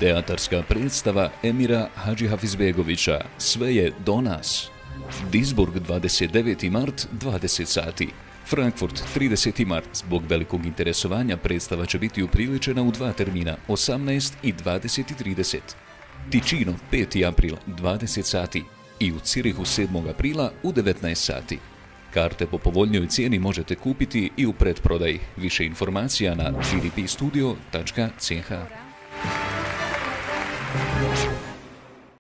Teatarska predstava Emira Hadžihafizbegovića Sve je do nas. Duisburg 29. mart 20 sati. Frankfurt 30. mart. Zbog velikog interesovanja predstava će biti upriličena u 2 termina 18 i 20:30. Ticino 5. april 20 sati i u Cirihu 7. aprila u 19 sati. Karte po povoljnijoj cijeni možete kupiti i u pretprodaji. Više informacija na gdpstudio.ch.